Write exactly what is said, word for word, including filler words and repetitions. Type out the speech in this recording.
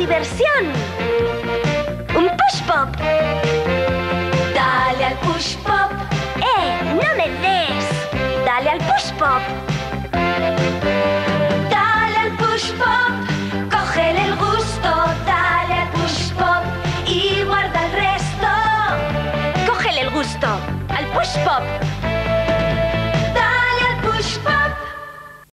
diversión. Un push pop. Dale al push pop. ¡Eh! ¡No me des! Dale al push pop. Dale al push pop. Cógele el gusto. Dale al push pop y guarda el resto. Cógele el gusto al push pop.